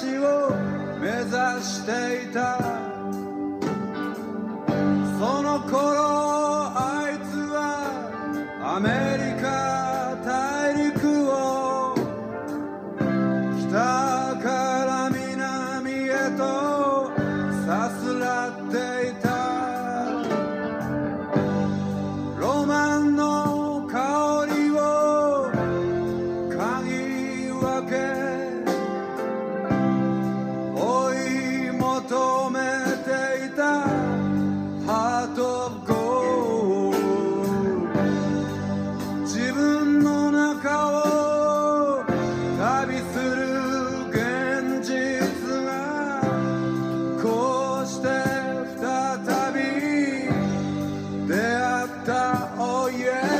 橋を目指していた。その頃あいつはアメリカ大陸を北から南へとさすらっていた。ロマンの香りを嗅ぎ分け追い求めていたハートオブゴール。自分の中を旅する現実がこうして再び出会った。Oh yeah。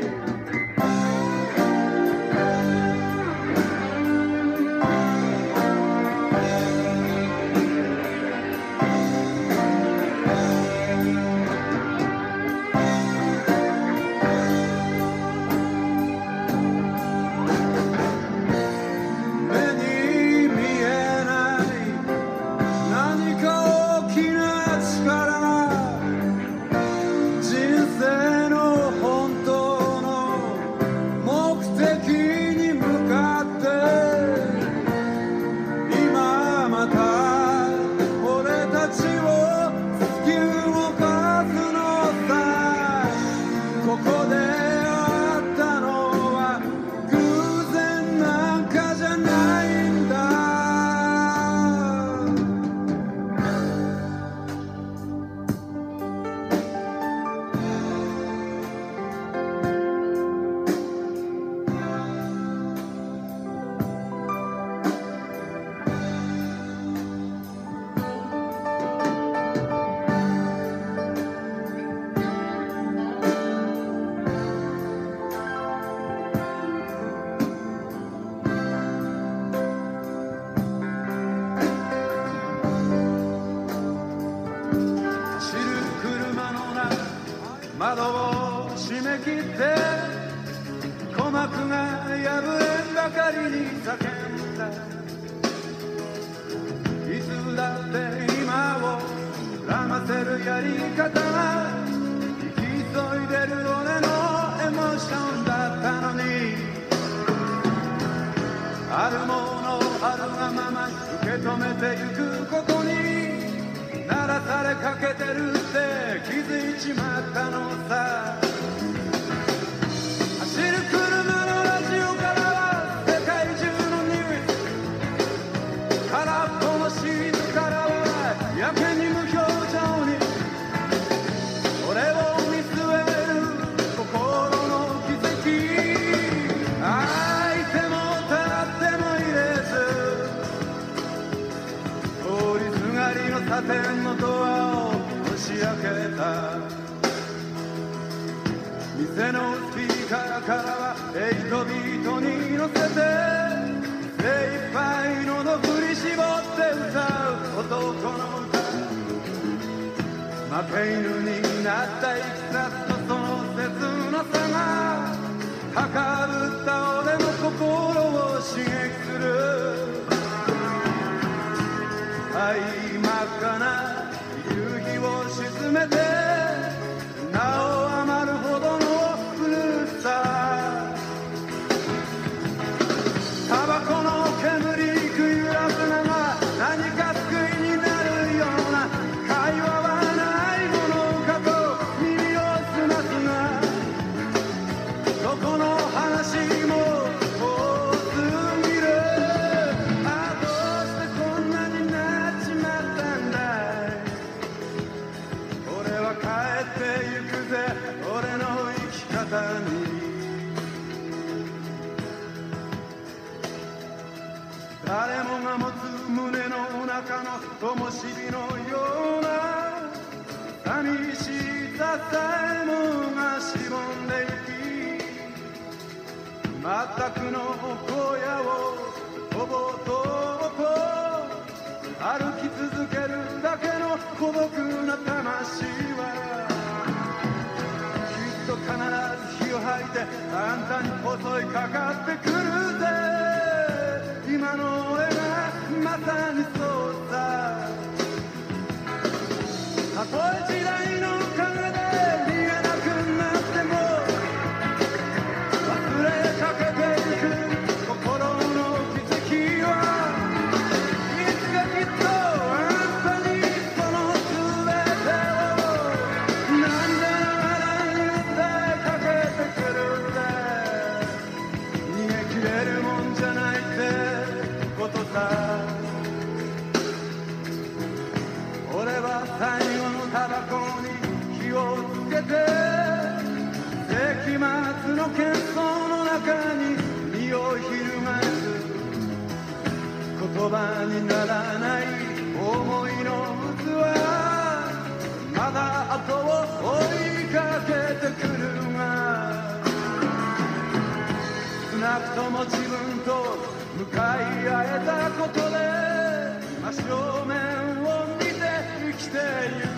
窓を閉め切って鼓膜が破れんばかりに叫んだ。いつだって今を騙せるやり方が生き急いでる俺のエモーションだったのに、あるものあるがまま受け止めてゆくことに鳴らされかけてるって気づいちまったのさ。走る車のラジオからは世界中のニュース、空っぽのシートからはやけに無表情に俺を見据える心の奇跡。愛てもたっても入れず通りすがりのサテンのドアを押し開けた。店のスピーカーからは8ビートに乗せて精一杯喉振り絞って歌う男の歌。負け犬になったいきさつとその切なさが高ぶった俺の心を刺激する。真っ赤な夕日を沈めてなお余るほどの古さ。タバコの煙に食い揺らすのが何か救いになるような会話はないものかと耳を澄ますが、どこの話も遠すぎる。あ、どうしてこんなになっちまったんだい。俺は帰ってゆくぜ俺の生き方に。誰もが持つ胸の中の灯火のような寂しささえもがしぼんでゆき、全くの荒野をとぼとぼと歩き続けるだけの孤独な魂はきっと必ず火を吐いてあんたに襲いかかってくるぜ。今の俺がまさにそうさ。たとえ時代の影で見えなくなっても忘れかけていく心の軌跡はいつかきっとあんたにその全てをなんでならに訴えかけてくるんだ。逃げ切れるもんじゃないってことさ。俺は最後のタバコに火をつけて世紀末の喧騒の中に身を翻す。言葉にならない思いの渦はまだ後を追いかけてくるが、少なくとも自分と向かい合えたことで真正面を見て生きている。